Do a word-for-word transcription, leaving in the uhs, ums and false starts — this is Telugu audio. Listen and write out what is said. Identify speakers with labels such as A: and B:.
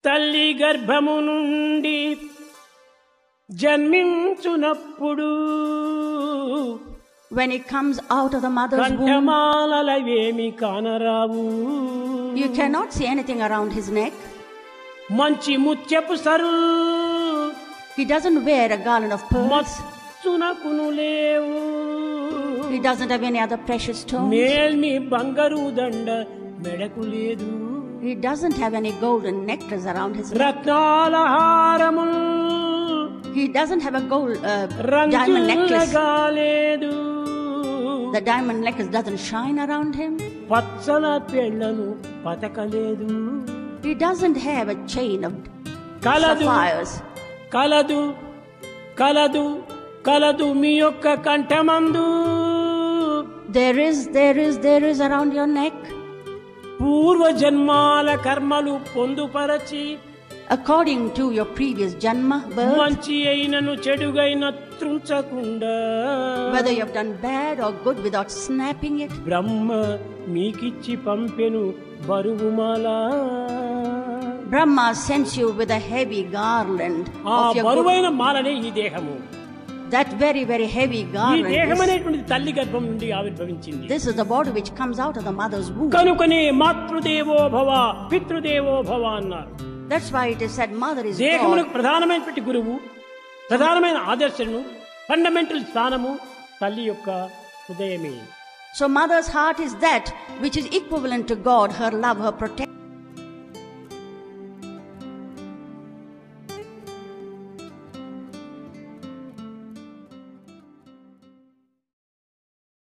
A: తల్లి గర్భము నుండి జన్మించునప్పుడు
B: when it comes out of the mother's womb,
A: కంఠమాలలవేమి కానరావు.
B: you cannot see anything around his neck.
A: మంచి ముత్యపు సరు
B: He doesn't wear a garland of pearls.
A: మత్సునకును లేవు.
B: He doesn't have any other precious stones.
A: మేల్మి బంగారు దండ మెడకు లేదు.
B: He doesn't have any golden necklace around his neck.
A: రత్నాల హారము
B: He doesn't have a gold uh, diamond necklace.
A: లేదు.
B: The diamond necklace doesn't shine around him.
A: Pachchala పెళ్ళను పతకలేదు.
B: He doesn't have a chain of
A: కలదు
B: sapphires.
A: కలదు కలదు కలదు మీ యొక్క కంఠమందు.
B: There is, there is, there is around your neck.
A: పూర్వ జన్మాల కర్మలు పొందుపరచి
B: according to your previous janma birth,
A: మంచి అయినను చెడుగైన త్రుంచకుండా,
B: whether you have done bad or good without snapping it,
A: బ్రహ్మ మీకిచ్చి పంపెను బరువుమాల.
B: Brahma sends you with a heavy garland
A: ఆ
B: of your
A: బరువైన
B: good.
A: మాలనే ఈ దేహము.
B: That very, very heavy
A: ఈ
B: garland.
A: దేహం
B: Is,
A: అనేటువంటిది తల్లి గర్భం నుండి ఆవిర్భవించింది.
B: this is the body which comes out of the mother's womb.
A: కనుకనే మాతృదేవో భవ పితృదేవో భవ అన్నారు.
B: That's why it is said mother is
A: దేహములకు
B: God.
A: ప్రధానమైనటువంటి గురువు, ప్రధానమైన ఆదర్శను, ఫండమెంటల్ స్థానము తల్లి యొక్క హృదయమే.
B: So mother's heart is that which is equivalent to God, her love, her protection.